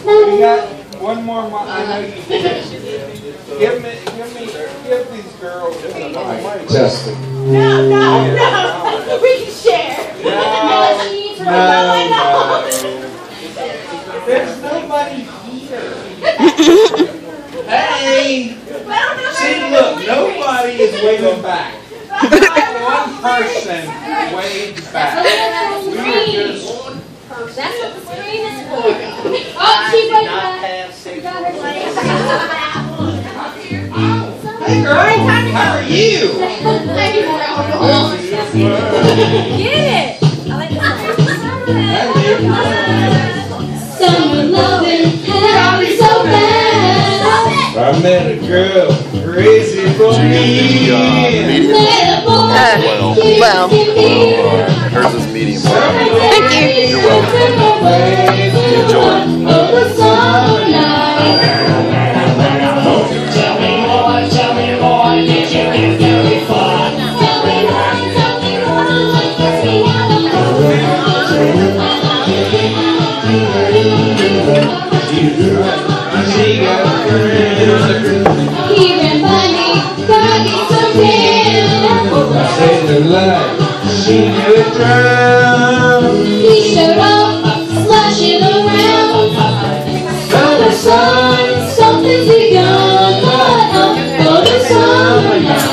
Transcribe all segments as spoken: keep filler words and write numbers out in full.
We got one more month. I know you did. Give me, give me, give these girls a mic. Justin. No, no, no. We can share. No, no, no. There's nobody here. Hey! See, look, nobody is waving back. One person waved back. We were just. That's what the screen is for. Oh, she waved back. Hey girl, how are you? Get it! I like this. Summer loving had me so bad. I met a girl crazy for me. Met a boy, well, he was well, hers is medium. Thank you. You're welcome. Enjoy. Oh, the summer night. Tell me more, tell me more, did you get very far? Tell me more, tell me more, let's see how the She got a friend. He ran by me, got me some pills. I saved her life. She nearly drowned. He showed up, splashing around. Summer sun, something's begun. But I'm for the summer night.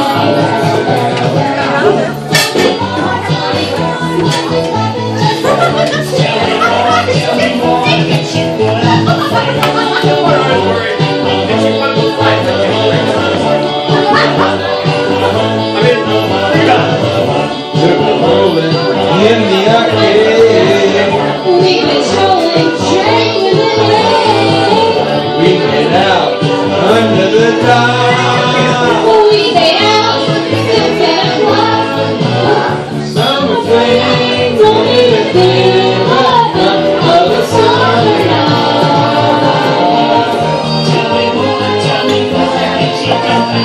In the arcade, We've been strolling, drinking the rain. we get out under the dawn. We stay out till ten o'clock. Summer flame, Don't need a thing but of the summer night. Tell me more, tell me more, did you get very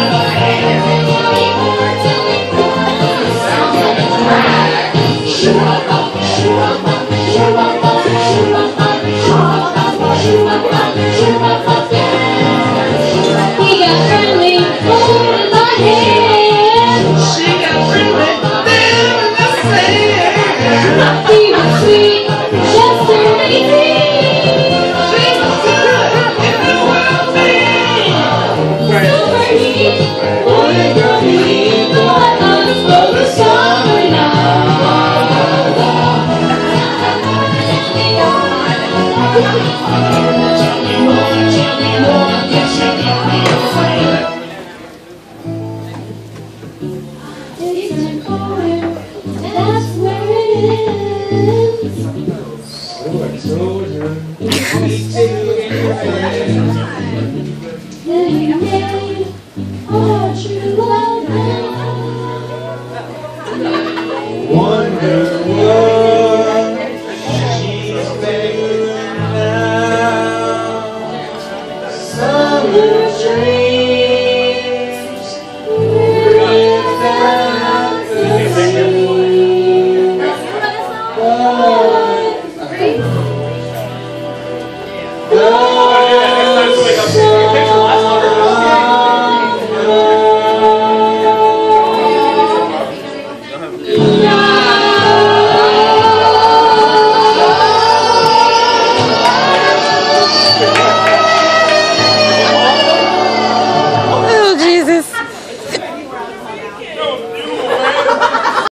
He got friendly, holding my hand. she got friendly, there in the sand. He was sweet, just turned eighteen. She was good in the world, man. Summer heat, boy, girl heat, but I'm for the summer Tell me more, tell me more, did you get me a friend? It's the corner, that's where it is. Sword soldier, twenty-two in your head. Then you made our true love now. Wonder what she's making now. Summer dreams without the sea. But the